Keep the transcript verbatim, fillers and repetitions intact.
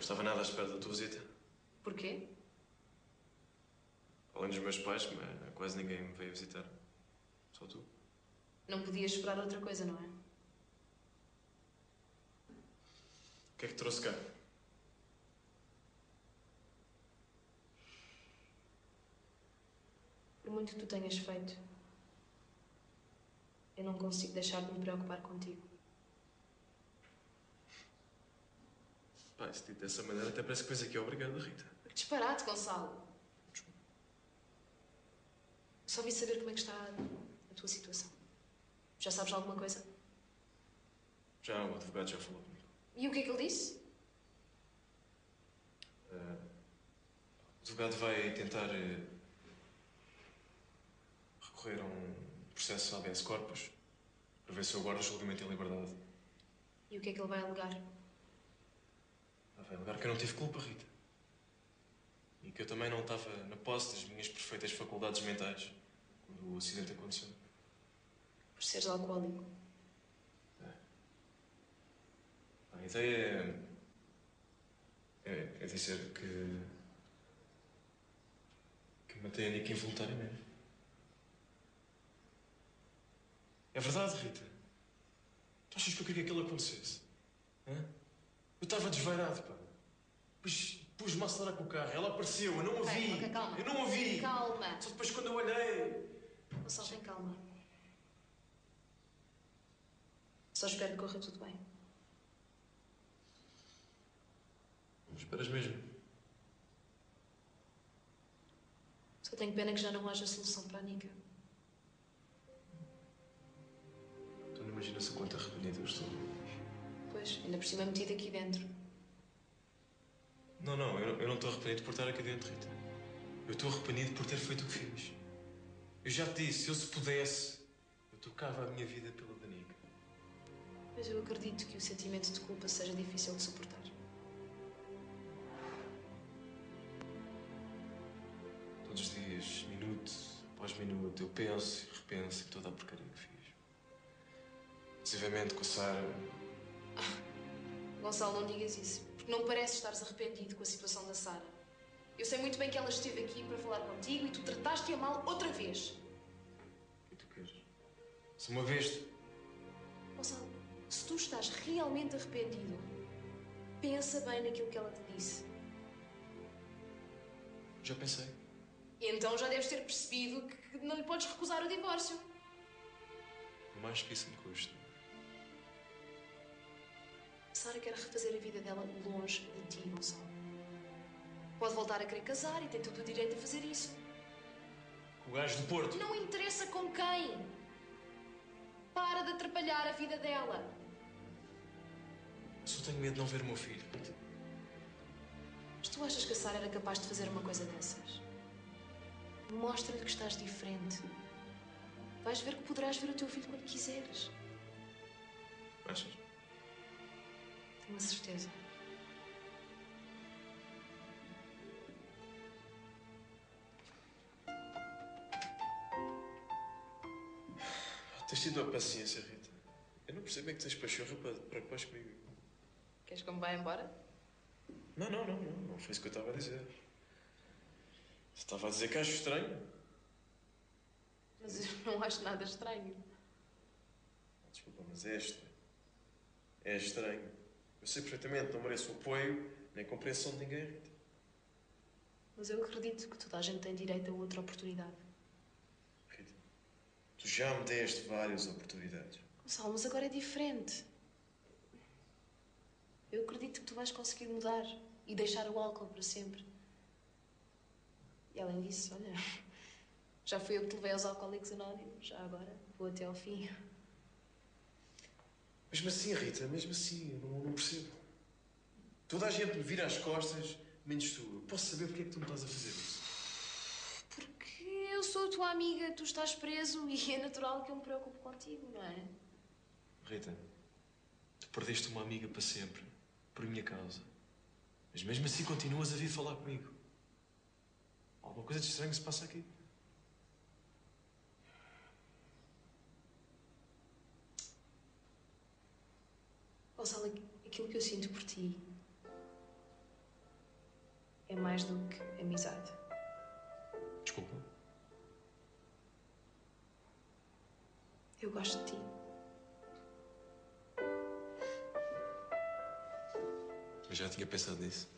estava nada à espera da tua visita. Porquê? Além dos meus pais, mas quase ninguém me veio visitar. Só tu. Não podias esperar outra coisa, não é? O que é que te trouxe cá? Por muito que tu tenhas feito, eu não consigo deixar de me preocupar contigo. Pai, se dito dessa maneira, até parece que coisa aqui é obrigado, Rita. Que disparate, Gonçalo! Só vim saber como é que está a tua situação. Já sabes alguma coisa? Já, o advogado já falou comigo. E o que é que ele disse? Uh, o advogado vai tentar uh, recorrer a um processo habeas corpus para ver se eu guardo o julgamento em liberdade. E o que é que ele vai alegar? Ah, vai alegar que eu não tive culpa, Rita. E que eu também não estava na posse das minhas perfeitas faculdades mentais quando o acidente aconteceu. Por seres alcoólico. É. A ideia é, é, é dizer que... que matei a Nica involuntariamente. É verdade, Rita. Tu achas que eu queria que aquilo acontecesse? Hã? Eu estava desvairado, pá. Depois pus-me a acelerar com o carro. Ela apareceu, eu não a vi. Ok, ok, calma. Eu não a vi. Calma. Só depois quando eu olhei... Gonçalo, tem calma. Só espero que corra tudo bem. Esperas mesmo? Só tenho pena que já não haja solução para a Nica. Tu não imaginas o quanto arrependido eu estou. Pois, ainda por cima metido aqui dentro. Não, não, eu, eu não estou arrependido por estar aqui dentro, Rita. Eu estou arrependido por ter feito o que fiz. Eu já te disse, eu se pudesse, eu trocava a minha vida pela da Nica. Mas eu acredito que o sentimento de culpa seja difícil de suportar. Todos os dias, minuto após minuto, eu penso e repenso em toda a porcaria que fiz. Inclusivamente com a Sara. Gonçalo, não digas isso, porque não parece estares arrependido com a situação da Sara. Eu sei muito bem que ela esteve aqui para falar contigo e tu trataste-a mal outra vez. O que tu queres? Se uma vez... Gonçalo, se tu estás realmente arrependido, pensa bem naquilo que ela te disse. Já pensei. Então já deves ter percebido que não lhe podes recusar o divórcio. Por mais que isso me custe. Sara quer refazer a vida dela longe de ti, Gonçalo. Pode voltar a querer casar e tem todo o direito a fazer isso. O gajo do Porto. Não interessa com quem. Para de atrapalhar a vida dela. Só tenho medo de não ver o meu filho. Mas tu achas que a Sara era capaz de fazer uma coisa dessas? Mostra-lhe que estás diferente. Vais ver que poderás ver o teu filho quando quiseres. Achas? Tenho a certeza. Tens tido a paciência, Rita. Eu não percebo é que tens pachorra para te preocupares comigo. Queres que eu me vá embora? Não, não, não, não. Não foi isso que eu estava a dizer. Estava a dizer que acho estranho. Mas eu não acho nada estranho. Desculpa, mas é estranho. É estranho. Eu sei perfeitamente, não mereço o apoio nem a compreensão de ninguém, Rita. Mas eu acredito que toda a gente tem direito a outra oportunidade. Rita, tu já me deste várias oportunidades. Gonçalo, mas agora é diferente. Eu acredito que tu vais conseguir mudar e deixar o álcool para sempre. E além disso, olha, já fui eu que te levei aos Alcoólicos Anónimos, já agora vou até ao fim. Mesmo assim, Rita, mesmo assim, eu não, não percebo. Toda a gente me vira as costas, menos tu. Eu posso saber porque é que tu me estás a fazer isso? Porque eu sou a tua amiga, tu estás preso e é natural que eu me preocupe contigo, não é? Rita, tu perdeste uma amiga para sempre, por minha causa. Mas mesmo assim continuas a vir falar comigo. Alguma coisa de estranho se passa aqui. Gonçalo, aquilo que eu sinto por ti é mais do que amizade. Desculpa. Eu gosto de ti. Eu já tinha pensado nisso.